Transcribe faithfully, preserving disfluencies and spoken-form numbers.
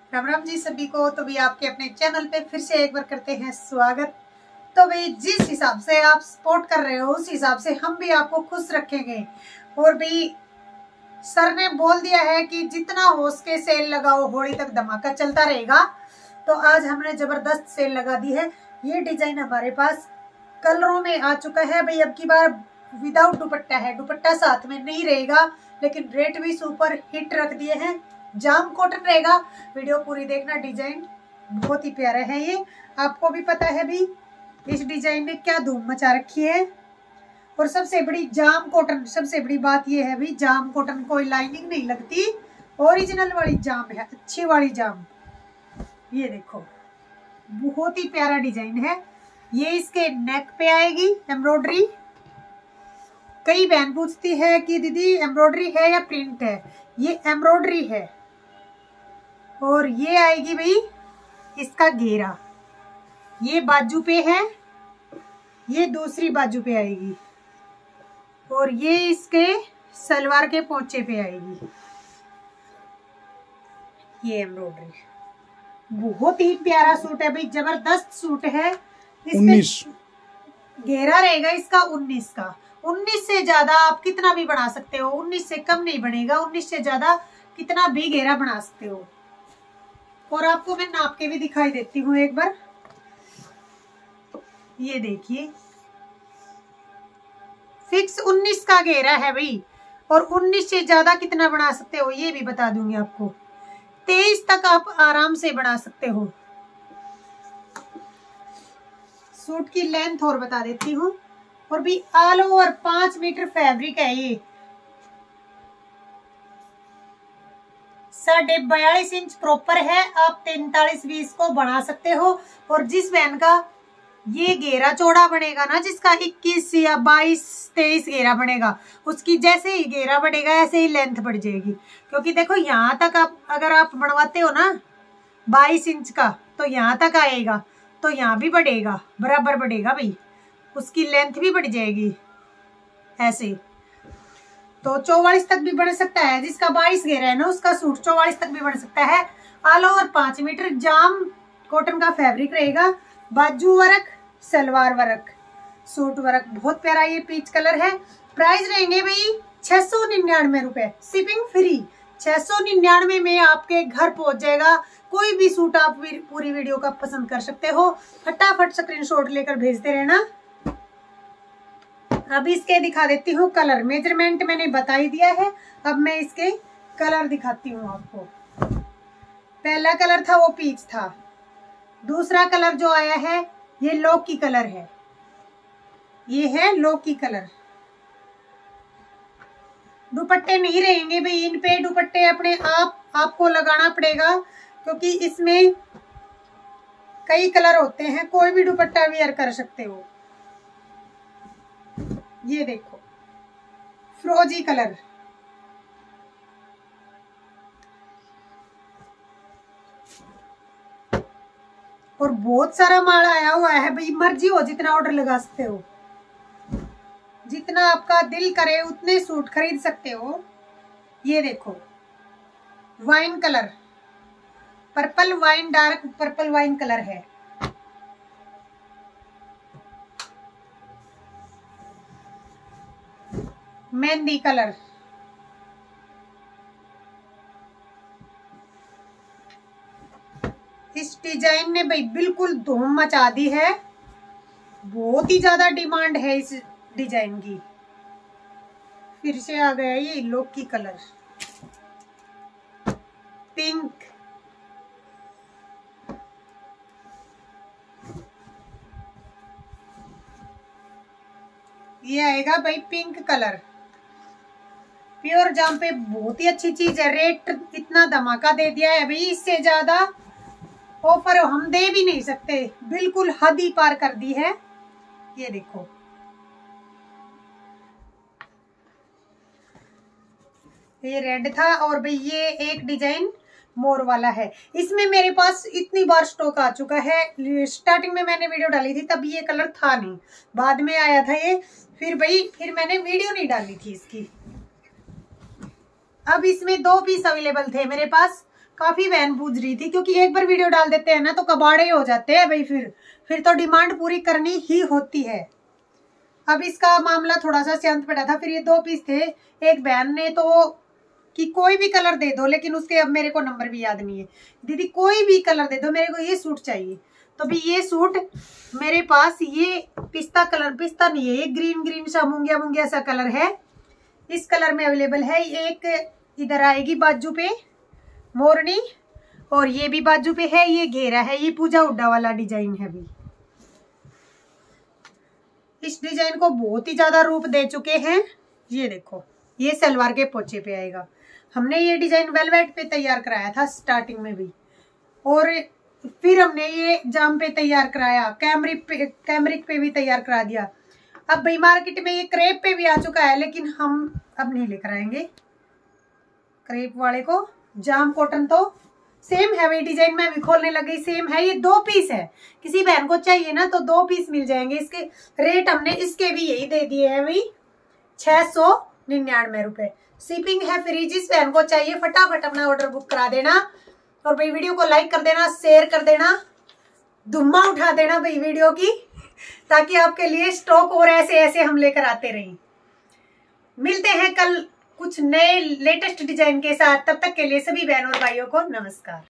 राम राम जी सभी को। तो भी आपके अपने चैनल पे फिर से एक बार करते हैं स्वागत। तो भाई जिस हिसाब से आप सपोर्ट कर रहे हो उस हिसाब से हम भी आपको खुश रखेंगे। और भाई सर ने बोल दिया है कि जितना हो सके सेल लगाओ, होली तक धमाका चलता रहेगा। तो आज हमने जबरदस्त सेल लगा दी है। ये डिजाइन हमारे पास कलरों में आ चुका है। भाई अब की बार विदाउट दुपट्टा है, दुपट्टा साथ में नहीं रहेगा, लेकिन रेट भी सुपर हिट रख दिए हैं। जाम कॉटन रहेगा। वीडियो पूरी देखना, डिजाइन बहुत ही प्यारा है। ये आपको भी पता है भी इस डिजाइन ने क्या धूम मचा रखी है। और सबसे बड़ी जाम कॉटन, सबसे बड़ी बात ये है भी जाम कॉटन कोई लाइनिंग नहीं लगती, ओरिजिनल वाली जाम है, अच्छी वाली जाम। ये देखो बहुत ही प्यारा डिजाइन है। ये इसके नेक पे आएगी एम्ब्रॉयडरी। कई बहन पूछती है कि दीदी एम्ब्रॉयडरी है या प्रिंट है। ये एम्ब्रॉयडरी है। और ये आएगी भाई इसका घेरा, ये बाजू पे है, ये दूसरी बाजू पे आएगी। और ये इसके सलवार के पोंचे पे आएगी। ये एम्ब्रॉयडरी बहुत ही प्यारा सूट है भाई, जबरदस्त सूट है। उन्नीस घेरा रहेगा इसका उन्नीस का। उन्नीस से ज्यादा आप कितना भी बना सकते हो, उन्नीस से कम नहीं बनेगा, उन्नीस से ज्यादा कितना भी घेरा बना सकते हो। और आपको मैं नाप के भी दिखाई देती हूँ एक बार। ये देखिए फिक्स उन्नीस का घेरा है भाई। और उन्नीस से ज्यादा कितना बना सकते हो ये भी बता दूंगी आपको। तेईस तक आप आराम से बना सकते हो। सूट की लेंथ और बता देती हूँ। और भी ऑल ओवर पांच मीटर फैब्रिक है। ये साढ़े बयालीस इंच प्रॉपर है। आप तैतालीस भी इसको बना सकते हो। और जिस बहन का ये घेरा चौड़ा बनेगा ना, जिसका इक्कीस या बाईस तेईस घेरा बनेगा, उसकी जैसे ही घेरा बढ़ेगा ऐसे ही लेंथ बढ़ जाएगी। क्योंकि देखो यहाँ तक आप अगर आप बनवाते हो ना बाईस इंच का, तो यहाँ तक आएगा, तो यहाँ भी बढ़ेगा, बराबर बढ़ेगा भाई, उसकी लेंथ भी बढ़ जाएगी ऐसे। तो चौवालीस तक भी बढ़ सकता है। जिसका बाईस घेरा है ना उसका सूट चौवालीस तक भी बढ़ सकता है। ऑल ओवर पांच मीटर जाम कॉटन का फैब्रिक रहेगा। बाजू work, salwar work, suit work बहुत प्यारा। ये पीच कलर है। प्राइस रहेंगे भाई छह सौ निन्यानवे रुपए, शिपिंग फ्री। छह सौ निन्यानवे में आपके घर पहुंच जाएगा। कोई भी सूट आप पूरी वीडियो का पसंद कर सकते हो। फटाफट स्क्रीनशॉट लेकर भेजते रहना। अब इसके दिखा देती हूँ कलर। मेजरमेंट मैंने बता ही दिया है। अब मैं इसके कलर दिखाती हूँ आपको। पहला कलर था वो पीच था। दूसरा कलर जो आया है ये लौकी कलर है। ये है लौकी कलर। दुपट्टे नहीं रहेंगे भाई इन पे। दुपट्टे अपने आप आपको लगाना पड़ेगा, क्योंकि इसमें कई कलर होते हैं। कोई भी दुपट्टा वेयर कर सकते हो। ये देखो फिरोजी कलर। और बहुत सारा माल आया हुआ है भाई। मर्जी हो जितना ऑर्डर लगा सकते हो, जितना आपका दिल करे उतने सूट खरीद सकते हो। ये देखो wine colour, purple wine, dark purple wine colour है। मेहंदी कलर, इस डिजाइन ने भाई बिल्कुल धूम मचा दी है। बहुत ही ज्यादा डिमांड है इस डिजाइन की। फिर से आ गया ये लौकी कलर, पिंक, ये आएगा भाई पिंक कलर। प्योर जाम पे बहुत ही अच्छी चीज है। रेट इतना धमाका दे दिया है भाई, इससे ज्यादा ऑफर हम दे भी नहीं सकते। बिल्कुल हद ही पार कर दी है। ये देखो ये रेड था। और भाई ये एक डिजाइन मोर वाला है। इसमें मेरे पास इतनी बार स्टॉक आ चुका है। स्टार्टिंग में मैंने वीडियो डाली थी तब ये कलर था नहीं, बाद में आया था ये। फिर भाई फिर मैंने वीडियो नहीं डाली थी इसकी। अब इसमें दो पीस अवेलेबल थे मेरे पास। काफी बहन पूछ रही थी, क्योंकि एक बार वीडियो डाल देते हैं ना तो कबाड़े हो जाते हैं भाई, फिर फिर तो डिमांड पूरी करनी ही होती है। अब इसका मामला थोड़ा सा शांत पड़ा था। फिर ये दो पीस थे, एक बहन ने तो कि कोई भी कलर दे दो, लेकिन उसके अब मेरे को नंबर भी याद नहीं है। दीदी कोई भी कलर दे दो, मेरे को ये सूट चाहिए। तो भी ये सूट मेरे पास ये पिस्ता कलर, पिस्ता नहीं है, ये ग्रीन ग्रीन सा मूंगिया मूंगिया सा कलर है, इस कलर में अवेलेबल है। एक इधर आएगी बाजू पे मोरनी, और ये भी बाजू पे है, ये घेरा है, ये पूजा हुड्डा वाला डिजाइन है भी। इस डिजाइन को बहुत ही ज्यादा रूप दे चुके हैं। ये देखो, ये सलवार के पोचे पे आएगा। हमने ये डिजाइन वेलवेट पे तैयार कराया था स्टार्टिंग में भी, और फिर हमने ये जाम पे तैयार कराया, कैमरिक पे कैमरिक पे भी तैयार करा दिया। अब भाई मार्केट में ये क्रेप पे भी आ चुका है, लेकिन हम अब नहीं लेकर आएंगे क्रेप वाले को। जाम कॉटन तो सेम है, वही डिजाइन में भी खोलने लग गई, सेम है। ये दो पीस है, किसी बहन को चाहिए ना तो दो पीस मिल जाएंगे। इसके रेट हमने इसके भी यही दे दिए हैं भाई, छह सौ निन्यानवे रुपए। शिपिंग है फ्री। जिस बहन को चाहिए फटाफट अपना ऑर्डर बुक करा देना, और भाई वीडियो को लाइक कर देना, शेयर कर देना, धुम्मा उठा देना भाई वीडियो की, ताकि आपके लिए स्टॉक और ऐसे ऐसे हम लेकर आते रहें। मिलते हैं कल कुछ नए लेटेस्ट डिजाइन के साथ, तब तक के लिए सभी बहनों और भाइयों को नमस्कार।